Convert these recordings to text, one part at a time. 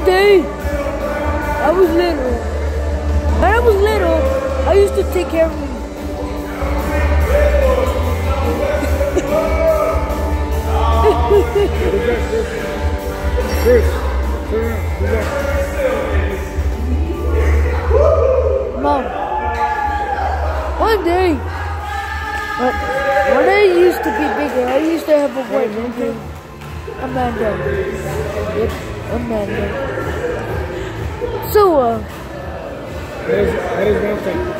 day, I was little. When I was little, I used to take care of him. Mom, one day, when I used to be bigger, I used to have a white name, Amanda. Yep, Amanda. So, that is one thing.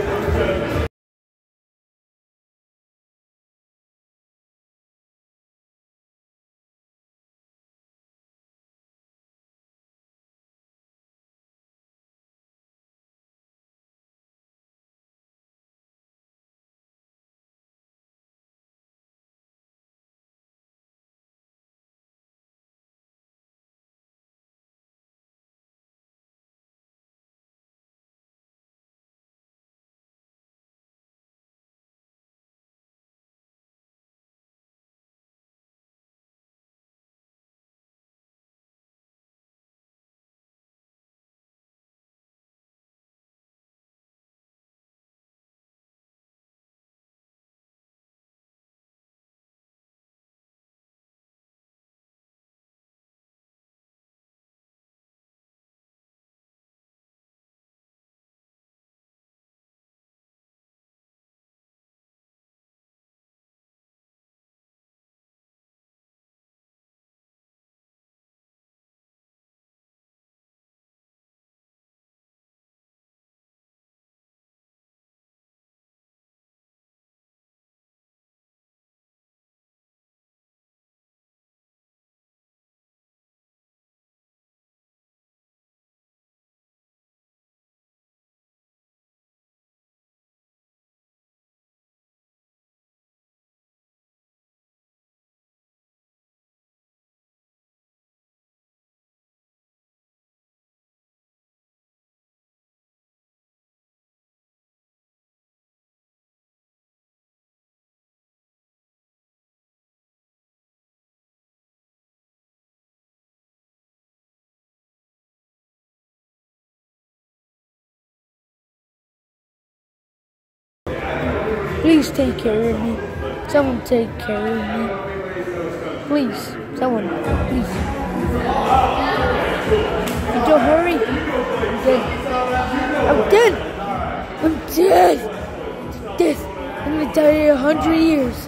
please take care of me. Someone take care of me. Please, someone, please. Could you hurry? I'm dead. I'm dead. Death. I'm gonna die in 100 years.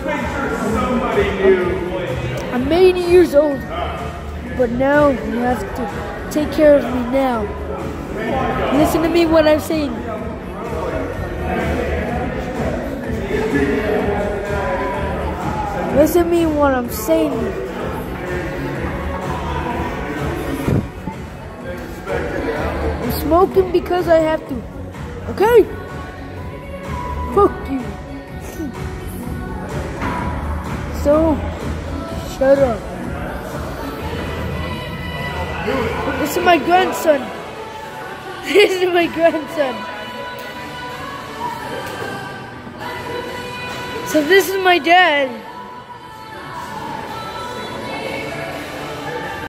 I'm 80 years old. But now you have to take care of me now. Listen to me what I'm saying. Listen to me what I'm saying. I'm smoking because I have to. Okay? Fuck you. So, shut up. This is my grandson. This is my grandson. So this is my dad.